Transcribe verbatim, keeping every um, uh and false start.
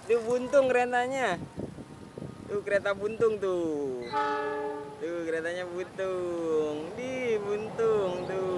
Tuh buntung keretanya. Tuh kereta buntung tuh. Tuh keretanya buntung. Di buntung tuh.